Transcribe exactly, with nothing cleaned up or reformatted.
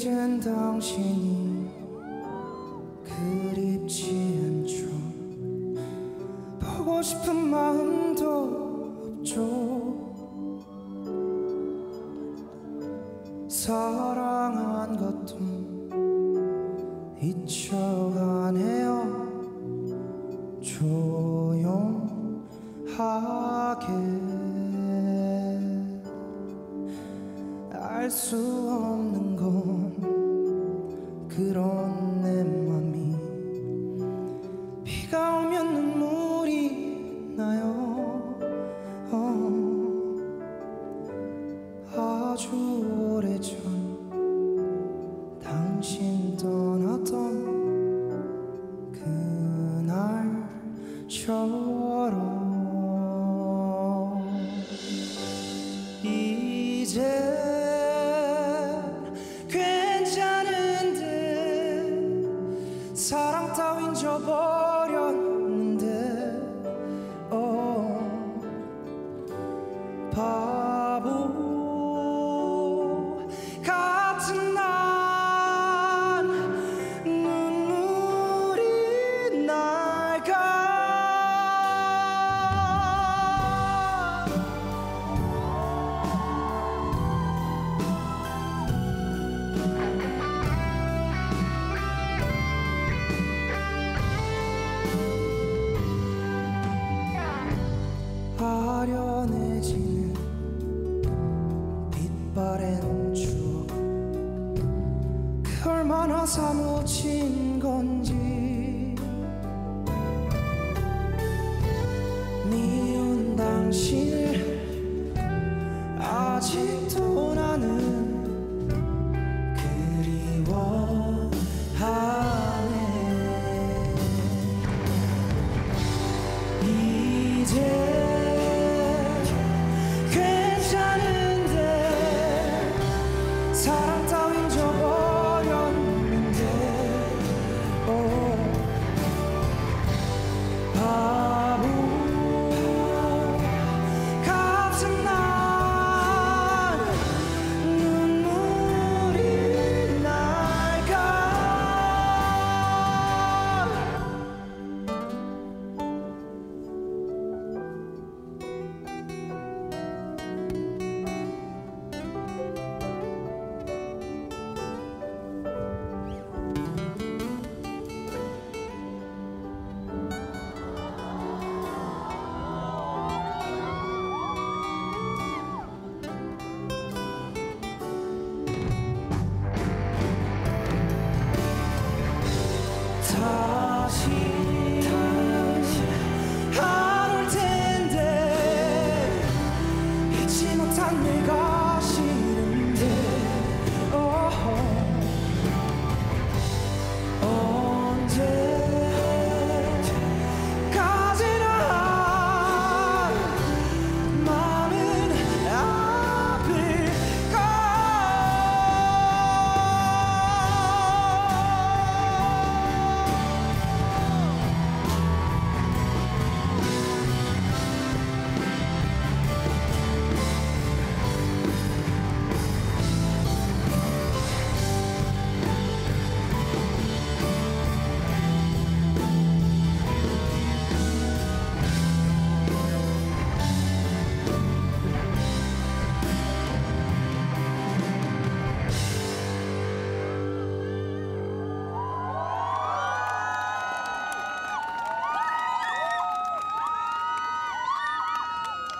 이젠 당신이 그립지 않죠. 보고 싶은 마음도 없죠. 사랑한 것도 잊혀가네요. 조용하게 알 수 없는 건 그런 내 맘이 비가 오면 눈물이 나요. 어, 아주 오래전 당신 떠났던 그날처럼 이제 괜찮은데 사랑 따윈 져버렸는데 어, 바보 같은 난 눈물이 날까. 아련해지는 빛바랜 추억, 그 얼마나 사무친 건지. 미운 당신을 아직도 나는 그리워하네. 이제 사랑